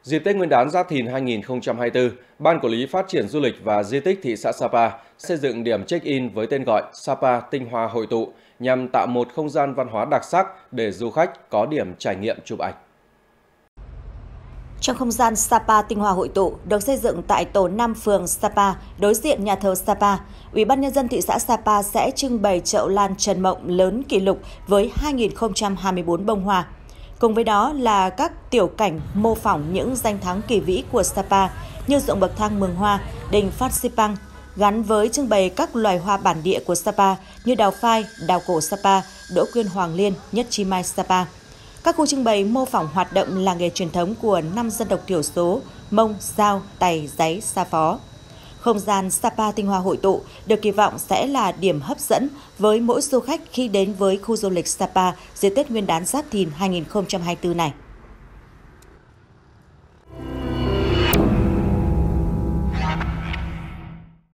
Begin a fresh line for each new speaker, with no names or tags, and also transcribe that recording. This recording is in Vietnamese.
Dịp Tết Nguyên đán Giáp Thìn 2024, Ban Quản lý Phát triển Du lịch và Di tích thị xã Sapa xây dựng điểm check-in với tên gọi Sapa Tinh Hoa Hội tụ nhằm tạo một không gian văn hóa đặc sắc để du khách có điểm trải nghiệm chụp ảnh.
Trong không gian Sapa Tinh Hoa Hội tụ được xây dựng tại tổ 5 phường Sapa, đối diện nhà thờ Sapa, Ủy ban Nhân dân thị xã Sapa sẽ trưng bày chậu lan Trần Mộng lớn kỷ lục với 2.024 bông hoa. Cùng với đó là các tiểu cảnh mô phỏng những danh thắng kỳ vĩ của Sapa như ruộng bậc thang Mường Hoa, đình Phan Xipang, gắn với trưng bày các loài hoa bản địa của Sapa như đào phai, đào cổ Sapa, đỗ quyên hoàng liên, nhất chi mai Sapa. Các khu trưng bày mô phỏng hoạt động làng nghề truyền thống của 5 dân tộc thiểu số Mông, Dao, Tày, Dáy, Sa Phó. Không gian Sapa Tinh Hoa Hội tụ được kỳ vọng sẽ là điểm hấp dẫn với mỗi du khách khi đến với khu du lịch Sapa dịp Tết Nguyên đán Giáp Thìn 2024 này.